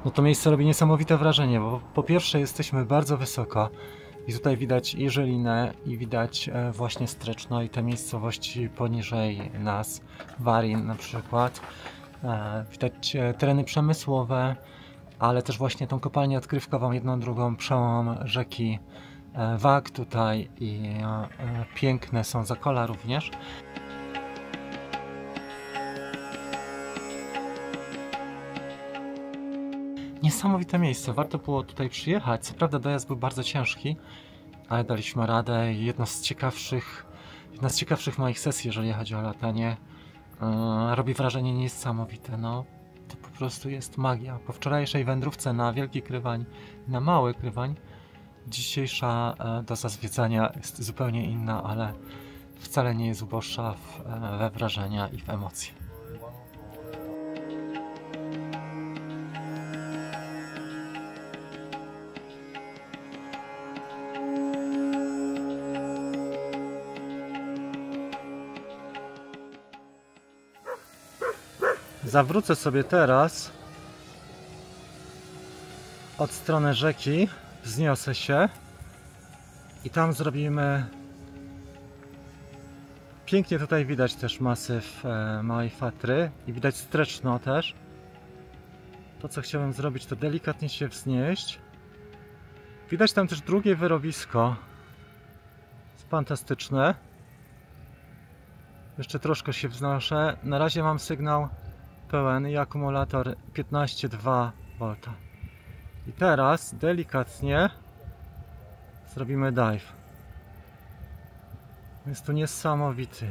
No to miejsce robi niesamowite wrażenie, bo po pierwsze jesteśmy bardzo wysoko i tutaj widać i Żelinę, i widać właśnie Streczno i te miejscowości poniżej nas, Warin na przykład. Widać tereny przemysłowe, ale też właśnie tą kopalnię odkrywkową, jedną, drugą, przełom rzeki Wag tutaj i piękne są zakola również. Niesamowite miejsce, warto było tutaj przyjechać. Co prawda dojazd był bardzo ciężki, ale daliśmy radę. Jedna z ciekawszych moich sesji, jeżeli chodzi o latanie. Robi wrażenie niesamowite. No, to po prostu jest magia. Po wczorajszej wędrówce na Wielki Krywań, na Mały Krywań, dzisiejsza doza zwiedzania jest zupełnie inna, ale wcale nie jest uboższa we wrażenia i w emocje. Zawrócę sobie teraz od strony rzeki, wzniosę się i tam zrobimy... Pięknie tutaj widać też masyw Małej Fatry i widać Streczno też. To co chciałem zrobić, to delikatnie się wznieść. Widać tam też drugie wyrobisko. Jest fantastyczne. Jeszcze troszkę się wznoszę. Na razie mam sygnał pełen i akumulator 15,2 V. I teraz delikatnie zrobimy dive. Jest tu niesamowity.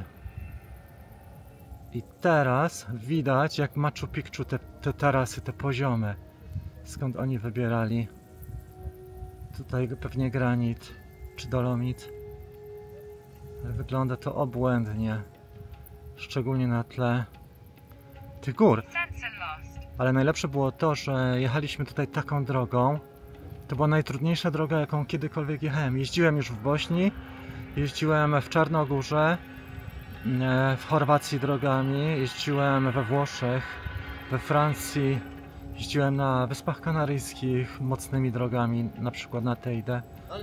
I teraz widać, jak Machu Picchu te tarasy, te poziomy, skąd oni wybierali. Tutaj pewnie granit czy dolomit. Ale wygląda to obłędnie. Szczególnie na tle tych gór. Ale najlepsze było to, że jechaliśmy tutaj taką drogą. To była najtrudniejsza droga, jaką kiedykolwiek jechałem. Jeździłem już w Bośni, jeździłem w Czarnogórze, w Chorwacji drogami, jeździłem we Włoszech, we Francji, jeździłem na Wyspach Kanaryjskich mocnymi drogami, na przykład na Tejdę.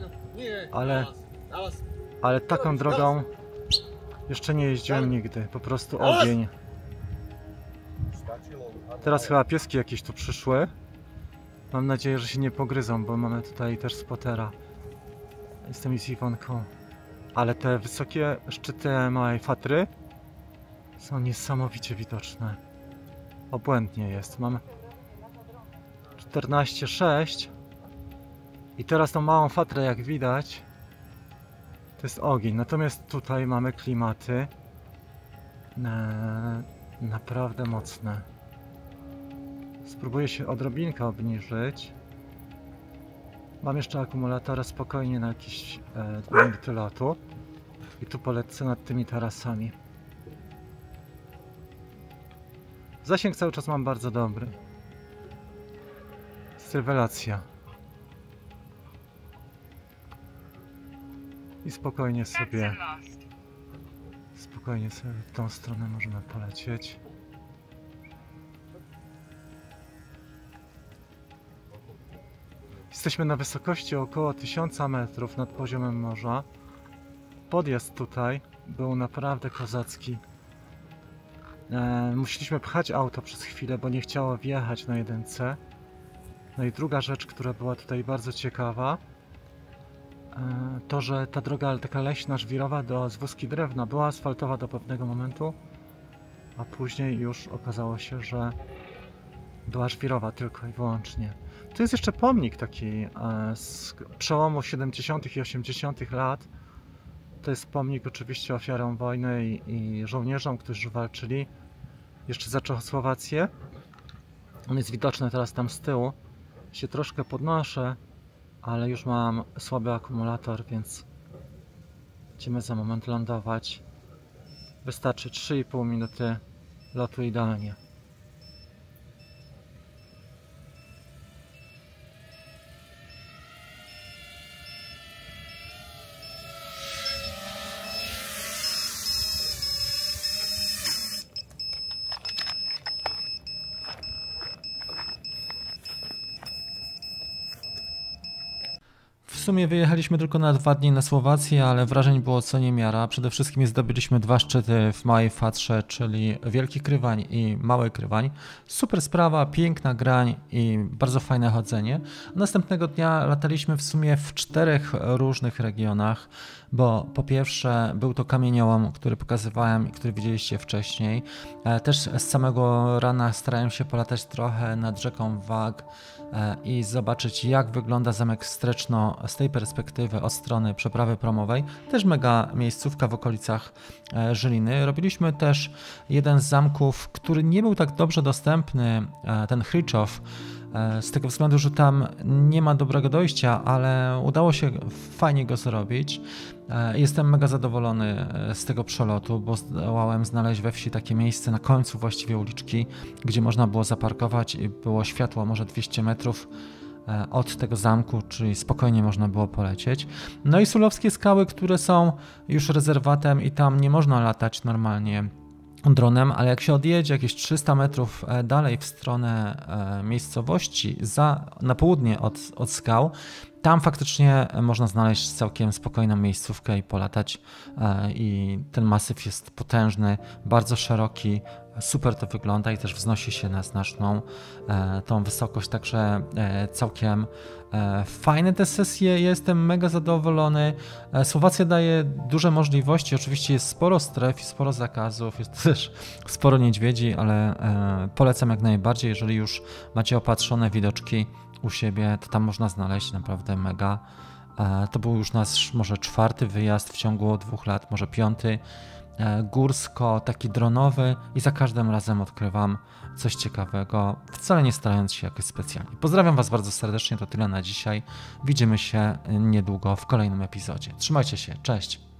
Ale taką drogą jeszcze nie jeździłem nigdy, po prostu ogień. Teraz chyba pieski jakieś tu przyszły. Mam nadzieję, że się nie pogryzą, bo mamy tutaj też spotera. Jestem z Iwonką. Ale te wysokie szczyty Małej Fatry są niesamowicie widoczne. Obłędnie jest. Mam 14,6 i teraz tą Małą Fatrę, jak widać, to jest ogień. Natomiast tutaj mamy klimaty naprawdę mocne. Spróbuję się odrobinkę obniżyć. Mam jeszcze akumulatora spokojnie na jakieś 2 minuty lotu. I tu polecę nad tymi tarasami. Zasięg cały czas mam bardzo dobry. Jest rewelacja. I spokojnie sobie w tą stronę możemy polecieć. Jesteśmy na wysokości około 1000 metrów nad poziomem morza. Podjazd tutaj był naprawdę kozacki. Musieliśmy pchać auto przez chwilę, bo nie chciało wjechać na jedynce. No i druga rzecz, która była tutaj bardzo ciekawa, to, że ta droga taka leśna, żwirowa do Zwózki Drewna była asfaltowa do pewnego momentu, a później już okazało się, że była żwirowa tylko i wyłącznie. Tu jest jeszcze pomnik taki z przełomu 70. i 80. lat. To jest pomnik oczywiście ofiarom wojny i żołnierzom, którzy walczyli jeszcze za Czechosłowację. On jest widoczny teraz tam z tyłu. Się troszkę podnoszę, ale już mam słaby akumulator, więc będziemy za moment lądować. Wystarczy 3,5 minuty lotu idealnie. sumie wyjechaliśmy tylko na 2 dni na Słowację, ale wrażeń było co niemiara. Przede wszystkim zdobyliśmy 2 szczyty w Małej Fatrze, czyli Wielki Krywań i Mały Krywań. Super sprawa, piękna grań i bardzo fajne chodzenie. Następnego dnia lataliśmy w sumie w 4 różnych regionach, bo po pierwsze był to kamieniołom, który pokazywałem i który widzieliście wcześniej. Też z samego rana starałem się polatać trochę nad rzeką Wag i zobaczyć, jak wygląda zamek Streczno z tej perspektywy od strony przeprawy promowej. Też mega miejscówka w okolicach Żyliny. Robiliśmy też jeden z zamków, który nie był tak dobrze dostępny, ten Chryczów, z tego względu, że tam nie ma dobrego dojścia, ale udało się fajnie go zrobić. Jestem mega zadowolony z tego przelotu, bo zdołałem znaleźć we wsi takie miejsce na końcu właściwie uliczki, gdzie można było zaparkować i było światło może 200 metrów od tego zamku, czyli spokojnie można było polecieć. No i Sulowskie Skały, które są już rezerwatem i tam nie można latać normalnie dronem, ale jak się odjedzie jakieś 300 metrów dalej w stronę miejscowości na południe od skał, tam faktycznie można znaleźć całkiem spokojną miejscówkę i polatać i ten masyw jest potężny, bardzo szeroki, super to wygląda i też wznosi się na znaczną tą wysokość, także całkiem fajne te sesje, jestem mega zadowolony. Słowacja daje duże możliwości, oczywiście jest sporo stref i sporo zakazów, jest też sporo niedźwiedzi, ale polecam jak najbardziej, jeżeli już macie opatrzone widoczki u siebie, to tam można znaleźć naprawdę mega. To był już nasz może 4. wyjazd w ciągu 2 lat, może 5. Górsko, taki dronowy i za każdym razem odkrywam coś ciekawego, wcale nie starając się jakoś specjalnie. Pozdrawiam Was bardzo serdecznie, to tyle na dzisiaj. Widzimy się niedługo w kolejnym epizodzie. Trzymajcie się, cześć!